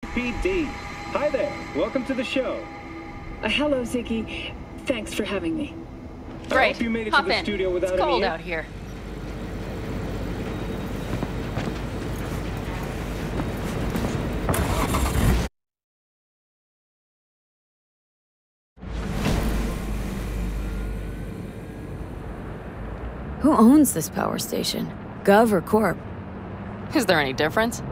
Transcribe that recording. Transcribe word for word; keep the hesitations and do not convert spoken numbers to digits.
P D. Hi there. Welcome to the show. Uh, hello, Ziggy. Thanks for having me. I Great. hope you made it Hop to the in. studio without It's cold any... out here. Who owns this power station? Gov or Corp? Is there any difference?